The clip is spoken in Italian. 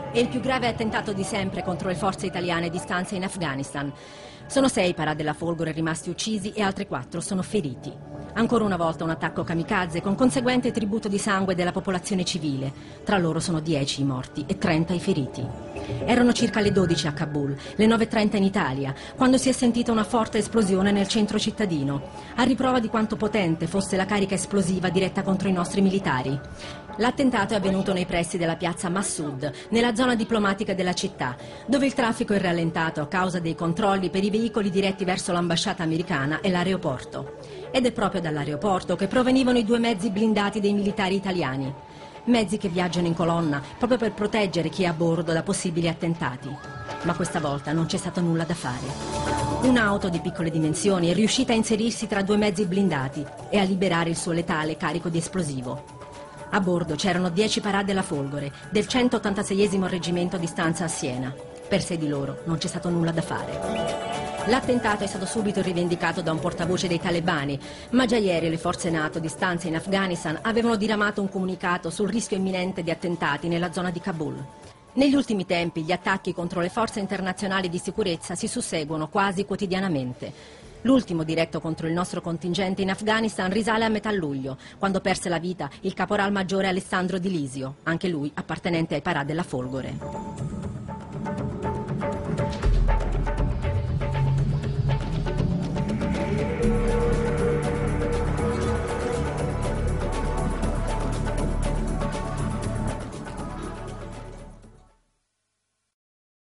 È il più grave attentato di sempre contro le forze italiane di stanza in Afghanistan. Sono 6 parà della Folgore rimasti uccisi e altri 4 sono feriti. Ancora una volta un attacco kamikaze con conseguente tributo di sangue della popolazione civile. Tra loro sono 10 i morti e 30 i feriti. Erano circa le 12 a Kabul, le 9:30 in Italia, quando si è sentita una forte esplosione nel centro cittadino, a riprova di quanto potente fosse la carica esplosiva diretta contro i nostri militari. L'attentato è avvenuto nei pressi della piazza Massoud, nella zona diplomatica della città, dove il traffico è rallentato a causa dei controlli per i veicoli diretti verso l'ambasciata americana e l'aeroporto. Ed è proprio dall'aeroporto che provenivano i 2 mezzi blindati dei militari italiani. Mezzi che viaggiano in colonna proprio per proteggere chi è a bordo da possibili attentati. Ma questa volta non c'è stato nulla da fare. Un'auto di piccole dimensioni è riuscita a inserirsi tra 2 mezzi blindati e a liberare il suo letale carico di esplosivo. A bordo c'erano 10 parà della Folgore, del 186esimo reggimento di stanza a Siena. Per 6 di loro non c'è stato nulla da fare. L'attentato è stato subito rivendicato da un portavoce dei talebani, ma già ieri le forze NATO di stanza in Afghanistan avevano diramato un comunicato sul rischio imminente di attentati nella zona di Kabul. Negli ultimi tempi gli attacchi contro le forze internazionali di sicurezza si susseguono quasi quotidianamente. L'ultimo diretto contro il nostro contingente in Afghanistan risale a metà luglio, quando perse la vita il caporal maggiore Alessandro Di Lisio, anche lui appartenente ai parà della Folgore.